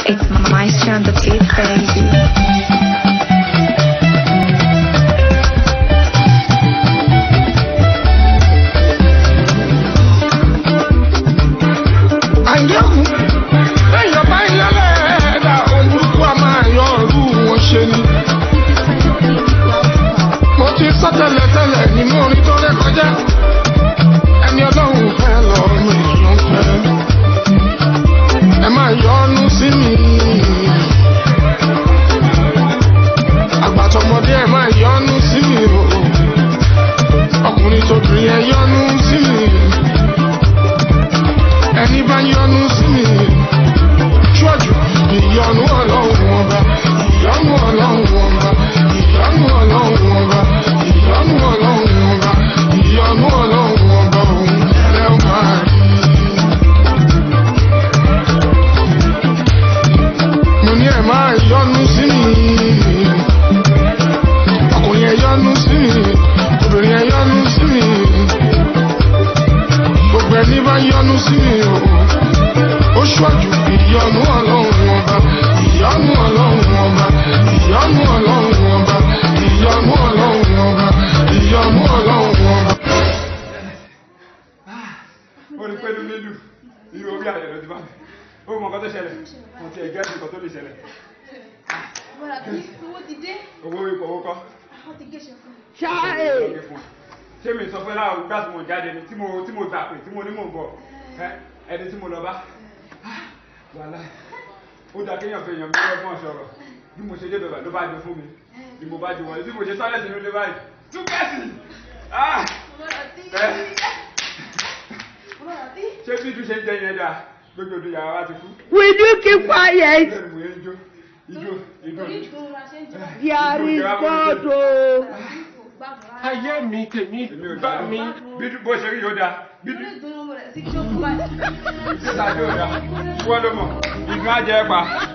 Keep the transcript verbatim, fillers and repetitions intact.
It's Maestro on the beat, baby. Ṣé mi sọ fún ẹ láwọn gbà tí mo jáde ni tí mo tí mo gbà pé tí mo ní mò ń bọ̀ ẹ ẹni tí mo lọ bá wàhálà ó dà kéèyàn fi èèyàn mi lọ́gbọ́n sọ̀rọ̀ bí mo ṣe dé bẹ̀rẹ̀ ló bá jọ fún mi ni mo bá jọ wọlé bí mo ṣe sọ́lẹ̀ sínú ilé báyìí túkẹ́sì ṣé bí ìdú ṣe ń jẹ yẹn dà gbogbo ìdú yàrá wa ti kú. Will you keep quiet? Ijó ijó There is God o. Ayé mi tèmi bá mi. Bí bó ṣe rí yóò dáa. Bí ṣe ṣáájú yóò dáa. Wọ́n ló mọ̀, ìgbà jẹ́ pa.